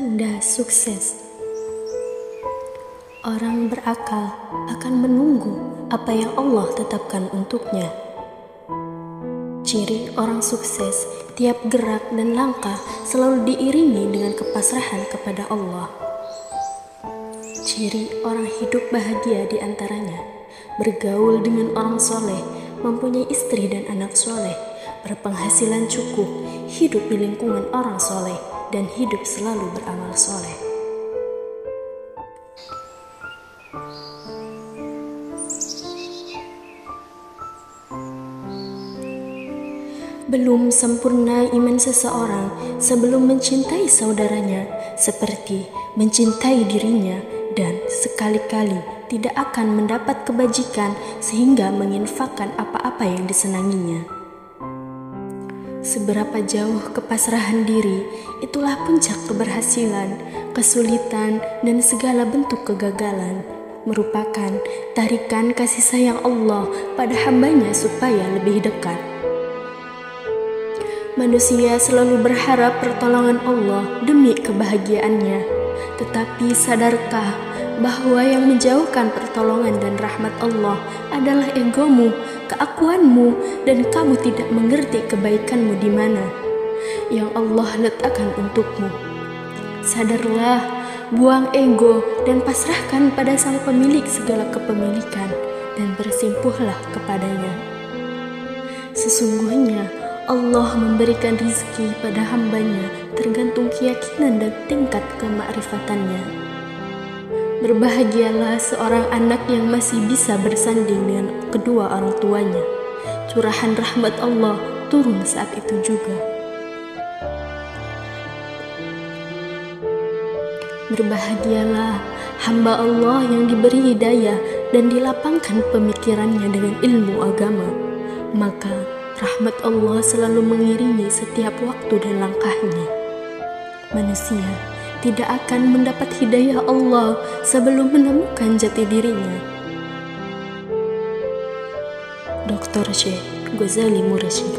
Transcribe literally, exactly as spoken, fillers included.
Tanda sukses. Orang berakal akan menunggu apa yang Allah tetapkan untuknya. Ciri orang sukses, tiap gerak dan langkah selalu diiringi dengan kepasrahan kepada Allah. Ciri orang hidup bahagia diantaranya, bergaul dengan orang soleh, mempunyai istri dan anak soleh, berpenghasilan cukup, hidup di lingkungan orang soleh, dan hidup selalu beramal soleh. Belum sempurna iman seseorang sebelum mencintai saudaranya seperti mencintai dirinya, dan sekali-kali tidak akan mendapat kebajikan sehingga menginfakkan apa-apa yang disenanginya. Seberapa jauh kepasrahan diri, itulah puncak keberhasilan. Kesulitan dan segala bentuk kegagalan merupakan tarikan kasih sayang Allah pada hambanya supaya lebih dekat. Manusia selalu berharap pertolongan Allah demi kebahagiaannya, tetapi sadarkah bahwa yang menjauhkan pertolongan dan rahmat Allah adalah egomu, keakuanmu, dan kamu tidak mengerti kebaikanmu di mana yang Allah letakkan untukmu. Sadarlah, buang ego dan pasrahkan pada Sang Pemilik segala kepemilikan dan bersimpuhlah kepadanya. Sesungguhnya Allah memberikan rizki pada hambanya tergantung keyakinan dan tingkat kemakrifatannya. Berbahagialah seorang anak yang masih bisa bersanding dengan kedua orang tuanya. Curahan rahmat Allah turun saat itu juga. Berbahagialah hamba Allah yang diberi hidayah dan dilapangkan pemikirannya dengan ilmu agama. Maka rahmat Allah selalu mengiringi setiap waktu dan langkahnya. Manusia tidak akan mendapat hidayah Allah sebelum menemukan jati dirinya. doktor Syekh Ghazali Mursyid.